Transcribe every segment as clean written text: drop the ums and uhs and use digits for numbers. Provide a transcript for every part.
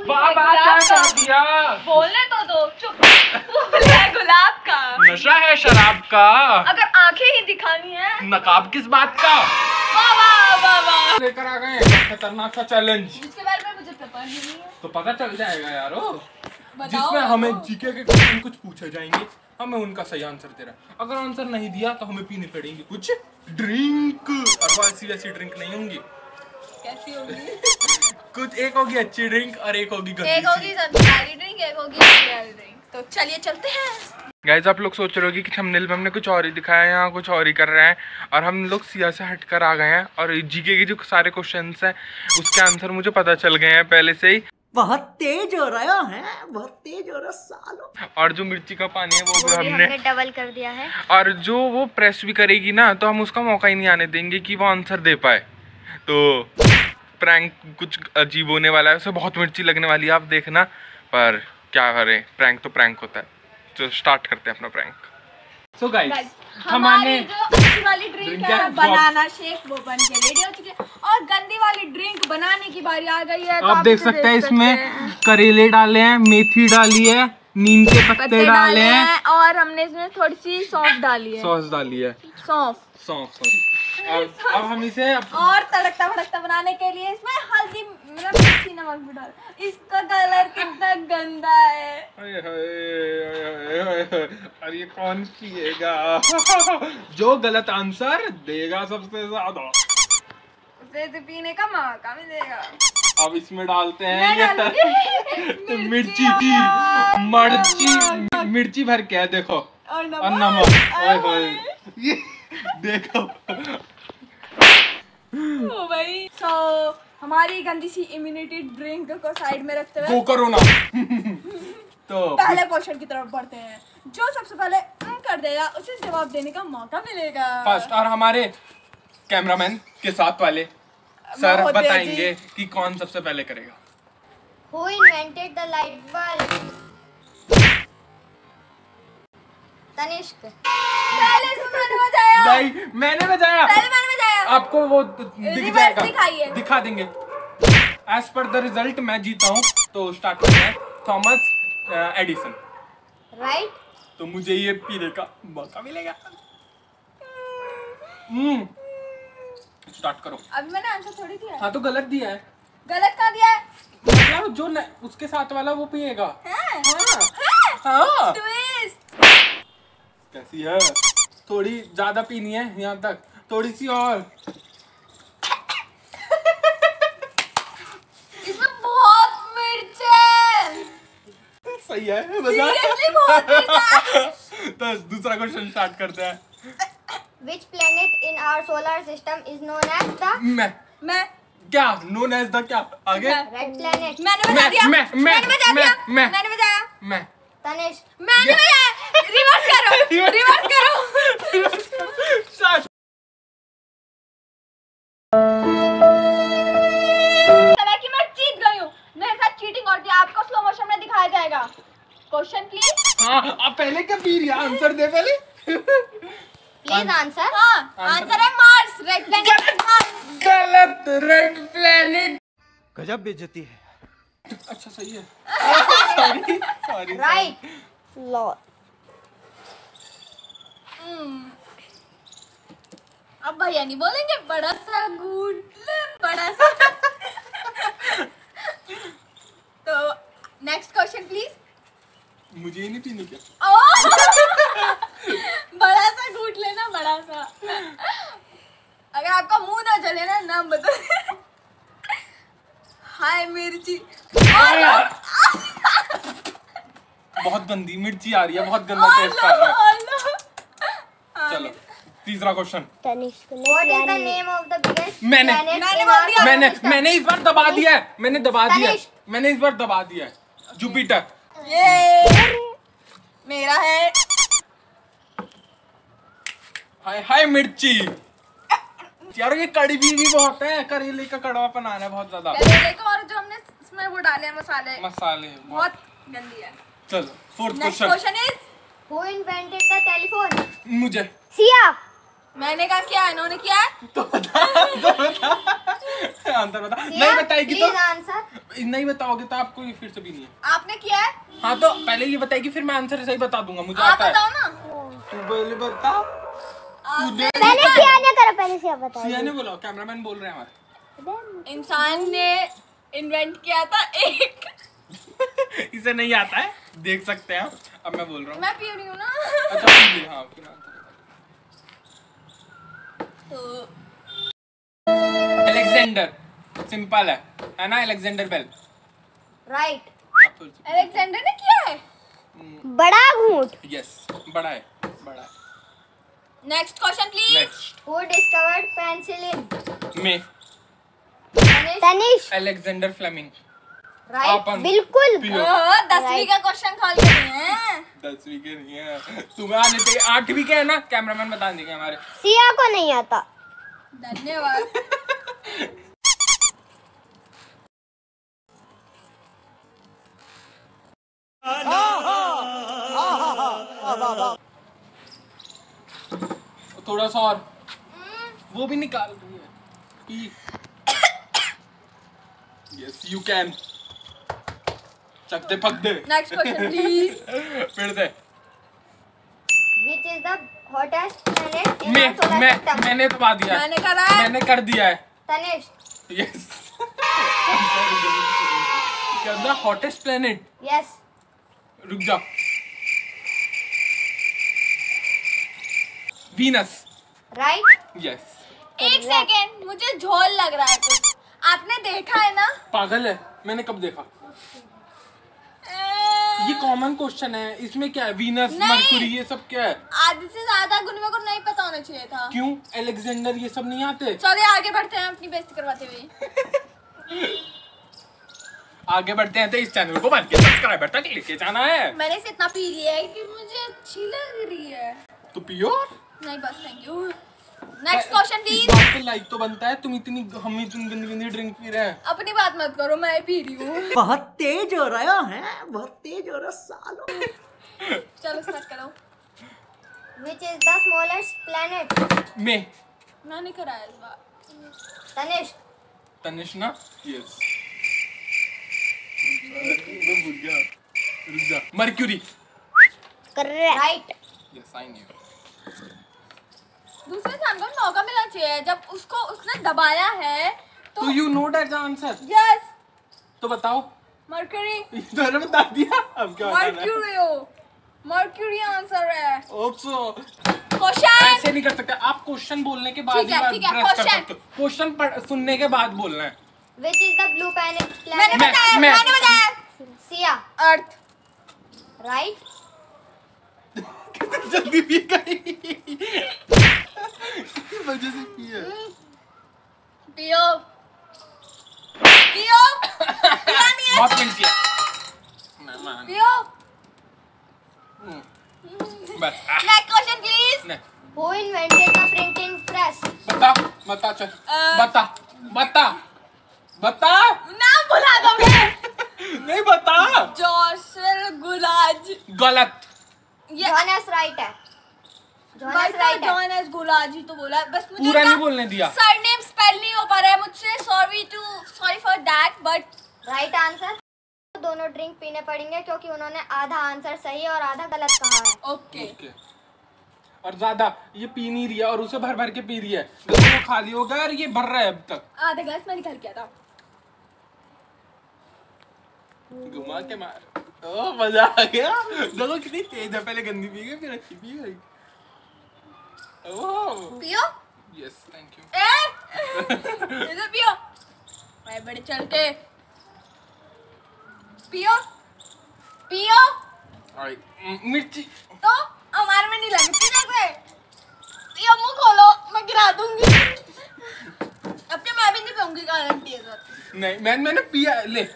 दिया बोलने तो दो, चुप। फूल है गुलाब का, नशा है शराब का, अगर आंखें ही दिखानी है नकाब किस बात का। वाह लेकर आ गए खतरनाक सा चैलेंज, जिसके बारे में मुझे पता नहीं है। तो पता चल जाएगा यारो, बताओ, जिसमें हमें जीके के क्वेश्चन कुछ पूछे जाएंगे, हमें उनका सही आंसर दे रहा है। अगर आंसर नहीं दिया तो हमें पीनी पड़ेंगी कुछ ड्रिंक, और वो ऐसी वैसी ड्रिंक नहीं होंगी। कैसी होगी? कुछ एक होगी अच्छी ड्रिंक और एक होगी गंदी, एक होगी संस्कारी ड्रिंक, एक होगी प्यारी ड्रिंक। तो चलिए चलते हैं। गाइस आप लोग सोच रहे होगी कि थंबनेल में हमने कुछ और ही दिखाया है, यहाँ कुछ और ही कर रहे हैं, और हम लोग सिया से हटकर आ गए हैं। और जीके के जो सारे क्वेश्चंस हैं उसके आंसर मुझे पता चल गए हैं पहले से ही। बहुत तेज हो रहा है, बहुत तेज हो रहा सालो। और जो मिर्ची का पानी है वो भी हमने डबल कर दिया है। और जो वो प्रेस भी करेगी ना तो हम उसका मौका ही नहीं आने देंगे कि वो आंसर दे पाए। तो प्रैंक कुछ अजीब होने वाला है, उसे बहुत मिर्ची लगने वाली है, आप देखना। पर क्या करें, प्रैंक तो प्रैंक होता है। तो स्टार्ट करते हैं अपना प्रैंक। सो गाइस हमारी जो अच्छी वाली ड्रिंक है बनाना शेक वो बन के रेडी हो चुकी है, और गंदी वाली ड्रिंक बनाने की बारी आ गई है। तो आप देख सकते हैं इसमें करेले डाले हैं, मेथी डाली है, नीम के पत्ते डाले हैं, और हमने इसमें थोड़ी सी सौंफ डाली है। सॉस डाली है, सौंफ अब हम इसे और तड़कता भड़कता बनाने के लिए इसमें हल्दी मिर्ची नमक भी डाल। इसका कलर कितना गंदा है। अरे ये कौन पिएगा? जो गलत आंसर देगा सबसे ज्यादा उसे पीने का मौका मिलेगा। अब इसमें डालते हैं ये मिर्ची भर के है, देखो, और नमक। ये देखो ओ भाई। तो हमारी गंदी सी इम्यूनिटी ड्रिंक को साइड में रखते हुए वो करो ना। तो पहले क्वेश्चन की तरफ बढ़ते हैं। जो सबसे पहले कर देगा उसे जवाब देने का मौका मिलेगा फर्स्ट। और हमारे कैमरामैन के साथ वाले सर बताएंगे कि कौन सबसे पहले करेगा। Who invented the light bulb? Tanishq. पहले मैंने बजाया। नहीं, मैंने बजाया। पहले मैंने बजाया। आपको वो दिख जाएगा, दिखा देंगे। एज पर द रिजल्ट मैं जीता हूँ, तो स्टार्ट करते हैं। Thomas Edison. राइट। तो मुझे ये पीने का मौका मिलेगा। स्टार्ट करो। अभी मैंने आंसर थोड़ी दिया है। हाँ तो गलत दिया है। गलत क्या दिया है? मतलब जो उसके साथ वाला वो पिएगा। हाँ। ट्विस्ट। कैसी है? थोड़ी ज्यादा पीनी है, यहाँ तक थोड़ी सी और। इसमें बहुत मिर्च है। सही है, बजा। बहुत मिर्च है। तो दूसरा क्वेश्चन स्टार्ट करते हैं। Which planet in our solar system is known as the? मैं क्या known as the क्या आगे? Red planet. मैंने बजा दिया। मैंने बजाया। मैं तनिष्क। मैंने बजाया। रिवर्स करो। रिवर्स करो। स्टार्ट। कि मैं जीत गई हूँ। मेरे साथ चीटिंग और आपको स्लो मोशन में दिखाया जाएगा। Question please. हाँ, अब पहले क्या पी रही है? आंसर दे पहले। Please answer. हाँ, आंसर है मार्स। Red planet Mars. गलत, रेड प्लेनेट। गजब बेइज्जती है। अच्छा सही है। सॉरी। Right. लॉल। अब भैया नहीं बोलेंगे, बड़ा सा घूट ले, बड़ा सा। तो नेक्स्ट क्वेश्चन प्लीज। मुझे ही नहीं पीनी क्या? बड़ा सा घूट लेना, बड़ा सा। अगर आपका मुंह ना जले ना, नाम बता। हाय मिर्ची। बहुत गंदी मिर्ची आ रही है, बहुत गंदा टेस्ट आ रहा है। चलो तीसरा question. Tanishk. What is the name of the biggest मैंने इस बार दबा दिया है। मैंने इस बार दबा दिया है। जुपिटर। ये मेरा है। हाय हाय मिर्ची। यार ये कड़ी भी बहुत है, करेले का कड़वापन आ रहा है बहुत ज्यादा। करेले का, और जो हमने इसमें वो डाले हैं मसाले बहुत गंदी है। चलो fourth next question. Question is Who invented the telephone? मुझे सिया। मैंने कहा क्या, इन्होंने किया? तो बता। आंसर बता। नहीं बताएगी तो आंसर नहीं बताओगे तो आपको ये फिर से भी नहीं है। आपने किया है? हाँ तो पहले ये बताएगी फिर मैं आंसर सही बता दूंगा। मुझे आप आता है। बताओ ना। तू पहले बता। आपने पहले सिया ने करो, पहले सिया बता। सिया ने बोला, कैमरामैन बोल रहे हैं हमारे। इंसान ने इन्वेंट किया था एक। इसे नहीं आता है, देख सकते हैं। अब मैं बोल रहा हूँ। मैं पी रही हूँ ना। अच्छा फिर हाँ फिर तो अलेक्जेंडर, सिंपल है ना? Alexander bell. राइट। अलेक्जेंडर ने किया है। बड़ा घूंट। यस, बड़ा है, बड़ा है। Next question please. Next who discovered penicillin? में तनिष। Alexander Fleming. राइट, अपन। बिल्कुल। पियो। 10वीं का क्वेश्चन खोल के हैं। 10वीं के नहीं है, तुम्हें आने चाहिए। 8वीं के है ना? कैमरामैन बता देंगे हमारे। सिया को नहीं आता। धन्यवाद। थोड़ा सा और, वो भी निकाल रही है। पी। Yes you can. चकते पक दे। Next question please. फिर से। Which is the hottest planet in our solar system? मैंने तो बता दिया। मैंने करा है। मैंने कर दिया है। तनिष। यस। क्या द हॉटेस्ट प्लेनेट? यस। रुक जा। वीनस। राइट। यस। एक सेकेंड, मुझे झोल लग रहा है कुछ। आपने देखा है ना? पागल है, मैंने कब देखा? ये कॉमन क्वेश्चन है, इसमें क्या है? वीनस, नहीं। मरकुरी, ये सब क्या है? आधे से ज्यादा गुनवे को नहीं पता होना चाहिए था। क्यों? अलेक्जेंडर ये सब नहीं आते? चलिए आगे बढ़ते हैं अपनी बेइज्जती करवाते हुए। आगे बढ़ते हैं तो इस चैनल को बन के सब्सक्राइबर तक लेके जाना है। मैंने इसे इतना पी लिया है कि मुझे अच्छी लग रही है। तो पियो। नहीं बस, thank you. Next question is please. बात पे लाइक तो बनता है। हम इतनी गंदी गंदी ड्रिंक पी रहे हैं। अपनी बात मत करो, मैं पी रही हूँ। बहुत तेज हो रहे हो हैं, बहुत तेज हो रहे हो सालों। चलो स्टार्ट करो। Which is the smallest planet? में मैंने करा है इस बार। तनिष। तनिष ना? यस। मैं भूल गया। रुक जा। Mercury. Correct. Right. Yes I knew. दूसरे इंसान को मौका मिलना चाहिए। जब उसको उसने दबाया है तो you know that answer. Yes. तो बताओ। मर्क्यूरी। मैंने बता दिया। अब क्या बताना है? मर्क्यूरी। मर्क्यूरी आंसर है। ओप्सो। क्वेश्चन। ऐसे नहीं कर सकते आप। क्वेश्चन बोलने के बाद ठीक है, ही ठीक है, प्रेस कर question। सकते हो। क्वेश्चन सुनने के बाद बोलना है। Which is the blue planet? मैंने बताया, मैंने बताया। सिया। अर्थ। राइट। जल्दी पी गई। वजह से पी है। पियो। पियो। पिया नहीं है। बहुत मिर्ची है। पियो। बस। Next question please. नहीं, Who invented the printing press? बता बता चल। बता बता बता। नाम भुला दोगे। नहीं बता। जोसेफ गुलाज। गलत। ये Jonas right है। Jonas right है। जॉन एस गुलाज ही तो बोला। बस मुझे पूरा नहीं बोलने दिया। सरनेम स्पेल नहीं हो पा रहा है मुझसे। Sorry for that but right answer. दोनों ड्रिंक पीने पड़ेंगे क्योंकि उन्होंने आधा आंसर सही और आधा गलत कहा है। ओके। ओके। और ज्यादा ये पी नहीं रही है और उसे भर भर के पी रही है। देखो वो खाली हो गया और ये भर रहा है अब तक। आधा ग्लास मैं निकाल के आता। घुमा के मार। ओ मजा आ गया। देखो कितनी तेज है। पहले गंदी पी गई फिर अच्छी पी गई। ओह पियो। Yes thank you. इधर पियो। मैं बड़े चल के पियो। पियो मिर्ची तो हमारे में नहीं लगी। पीने से पियो। मुंह खोलो, मैं गिरा दूंगी। अब क्या मैं भी नहीं पीऊंगी गारंटी है सर। नहीं मैंने पिया। ले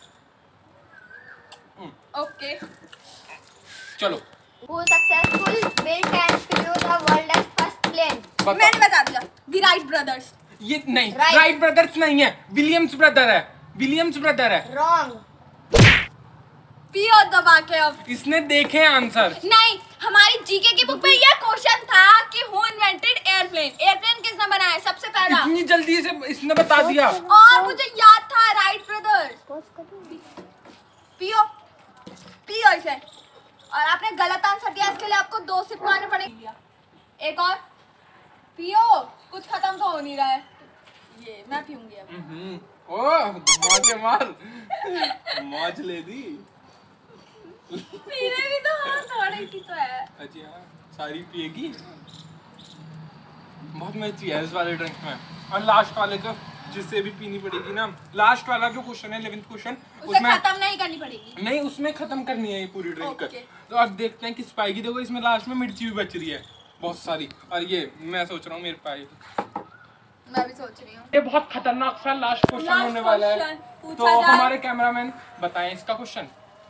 ओके। चलो। Who successful built and flew the world's first plane? मैंने बता दिया। The Wright brothers. ये नहीं Right. राइट ब्रदर्स नहीं है। विलियम्स ब्रदर है। विलियम्स ब्रदर है। Wrong. पियो दबा के अब। इसने देखे आंसर। नहीं, हमारी जीके की बुक में यह क्वेश्चन था कि हु इन्वेंटेड एयरप्लेन, एयरप्लेन किसने बनाया सबसे पहला। इतनी जल्दी से इसने बता दिया। और मुझे याद था, राइट ब्रदर्स। पियो पियो इसे। और आपने गलत आंसर दिया, इसके लिए आपको 2 सिप मारने पड़ेंगे। एक और पियो, कुछ खत्म तो हो नहीं रहा है। ये मैं पीऊंगी अब। ओह मौज मार, मौज ले दी। पीने भी तो हाँ थोड़ी सी तो है। अच्छा सारी पिएगी। बहुत मची है इस वाले ड्रिंक में। और लास्ट वाले को जिससे भी पीनी पड़ेगी ना, लास्ट वाला जो क्वेश्चन है 11th क्वेश्चन, उसमें खत्म नहीं करनी पड़ेगी। नहीं, उसमें खत्म करनी है ये पूरी ड्रिंक। Okay. तो अब देखते हैं किस पाएगी। देखो इसमें लास्ट में मिर्ची भी बच रही है बहुत सारी। और ये मैं सोच रहा हूँ मेरे पाएगी। मैं भी सोच रही हूँ। ये बहुत खतरनाक सा लास्ट क्वेश्चन होने वाला है। तो हमारे कैमरामैन बताएं इसका क्वेश्चन।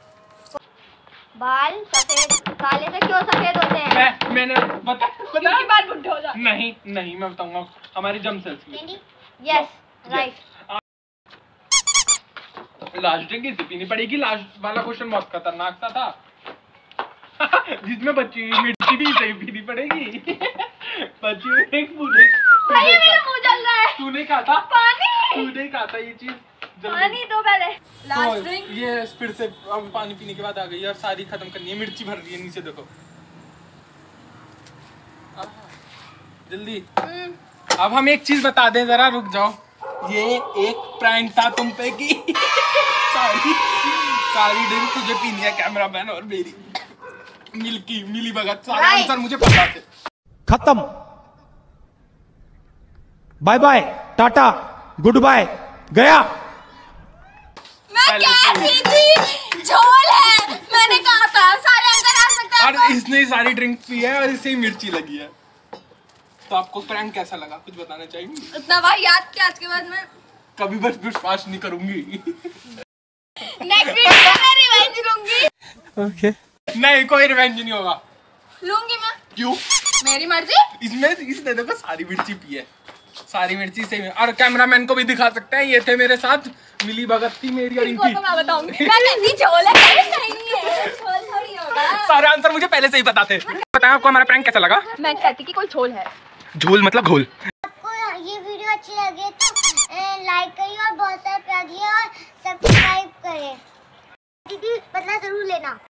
बाल सफेद काले से क्यों सफेद होते हैं? मैंने बता बाल बुढ़े हो जाते। नहीं मैं बताऊंगा। हमारी जम सेल्स की। Yes right. लास्ट ड्रिंक इसे पीनी पड़ेगी। लास्ट वाला क्वेश्चन बहुत खतरनाक सा था जिसमें बच्ची हुई मिर्ची भी सही पीनी पड़ेगी। बच्ची हुई एक पूरे मेरा मुंह जल रहा है। तूने कहा था पानी। तूने कहा था ये चीज। पानी दो पहले। लास्ट तो ड्रिंक। ये फिर से अब पानी पीने के बाद आ गई और सारी खत्म करनी है। मिर्ची भर रही है नीचे देखो। जल्दी। अब हम एक चीज बता दें, जरा रुक जाओ। ये एक प्रैंक था तुम पे की सारी ड्रिंक तुझे पीनी है कैमरामैन और मेरी मिली भगत। सारे आंसर मुझे पता थे। खत्म। Bye bye tata good bye गया। मैं क्या थी झोल है। मैंने कहा था सारे आंसर आ सकते हैं। और इसने सारी ड्रिंक पी है और इसे ही मिर्ची लगी है। तो आपको प्रैंक कैसा लगा कुछ बताना चाहिए? इतना वाहियात कि आज के बाद मैं कभी बस विश्वास नहीं करूंगी। नेक्स्ट वीडियो में मैं रिवेंज लूंगी। ओके। नहीं कोई रिवेंज नहीं होगा। लूंगी मैं। क्यों? मेरी मर्जी। इसने देखो सारी मिर्ची पी है। सारी मिर्ची से। और कैमरामैन को भी दिखा सकते हैं। ये थे मेरे साथ मिली भगत थी मेरी और इनकी। मैं बताऊंगी। मैं कहती झोल है नहीं है। झोल थोड़ी होगा। सारे आंसर मुझे पहले से ही पता थे। बताएं आपको हमारा प्रैंक कैसा लगा? मैं कहती कि कोई झोल है। झोल मतलब घोल। आपको ये वीडियो अच्छी लगे तो लाइक करिए और बहुत सारा प्यार दिए और सब्सक्राइब करें। दीदी बदला जरूर लेना।